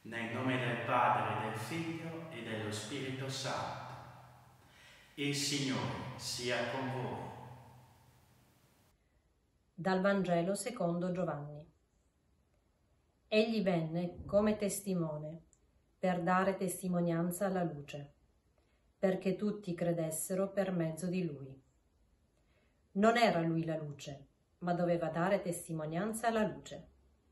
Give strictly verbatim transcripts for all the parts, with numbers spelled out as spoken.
Nel nome del Padre, del Figlio e dello Spirito Santo. Il Signore sia con voi. Dal Vangelo secondo Giovanni. Egli venne come testimone per dare testimonianza alla luce, perché tutti credessero per mezzo di lui. Non era lui la luce, ma doveva dare testimonianza alla luce.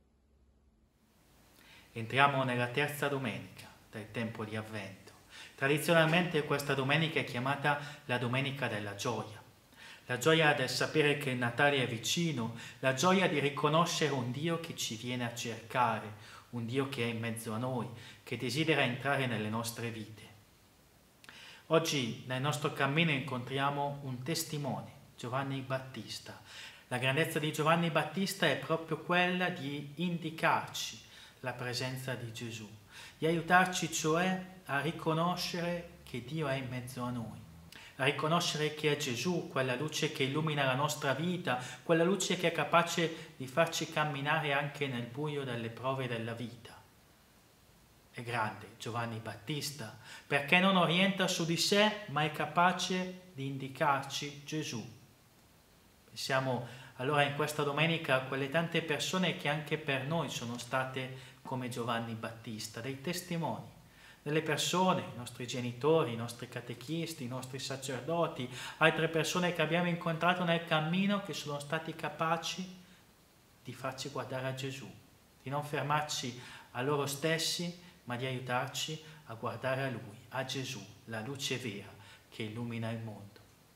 Entriamo nella terza domenica del tempo di Avvento. Tradizionalmente questa domenica è chiamata la Domenica della Gioia. La gioia del sapere che il Natale è vicino, la gioia di riconoscere un Dio che ci viene a cercare, un Dio che è in mezzo a noi, che desidera entrare nelle nostre vite. Oggi nel nostro cammino incontriamo un testimone, Giovanni Battista. La grandezza di Giovanni Battista è proprio quella di indicarci la presenza di Gesù, di aiutarci cioè a riconoscere che Dio è in mezzo a noi, a riconoscere che è Gesù, quella luce che illumina la nostra vita, quella luce che è capace di farci camminare anche nel buio delle prove della vita. È grande Giovanni Battista perché non orienta su di sé, ma è capace di indicarci Gesù. Pensiamo allora in questa domenica a quelle tante persone che anche per noi sono state come Giovanni Battista, dei testimoni, delle persone, i nostri genitori, i nostri catechisti, i nostri sacerdoti, altre persone che abbiamo incontrato nel cammino che sono stati capaci di farci guardare a Gesù, di non fermarci a loro stessi, ma di aiutarci a guardare a Lui, a Gesù, la luce vera che illumina il mondo.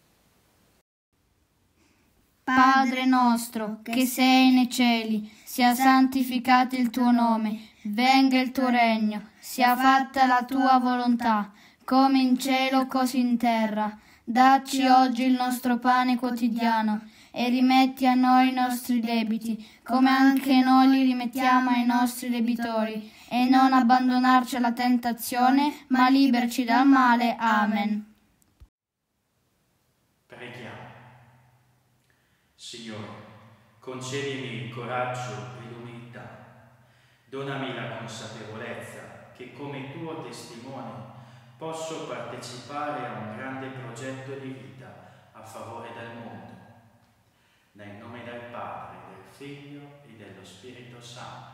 Padre nostro, che sei nei cieli, sia santificato il tuo nome, venga il tuo regno, sia fatta la tua volontà, come in cielo così in terra. Dacci oggi il nostro pane quotidiano e rimetti a noi i nostri debiti, come anche noi li rimettiamo ai nostri debitori, e non abbandonarci alla tentazione, ma liberaci dal male. Amen. Preghiamo. Signore, concedimi il coraggio e l'umiltà. Donami la consapevolezza che come tuo testimone posso partecipare a un grande progetto di vita a favore del mondo. Nel nome del Padre, del Figlio e dello Spirito Santo.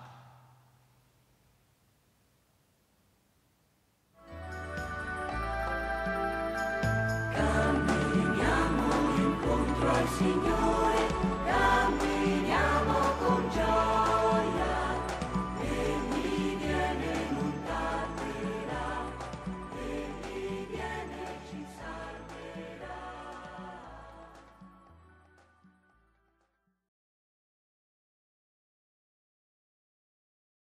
Camminiamo incontro al Signore.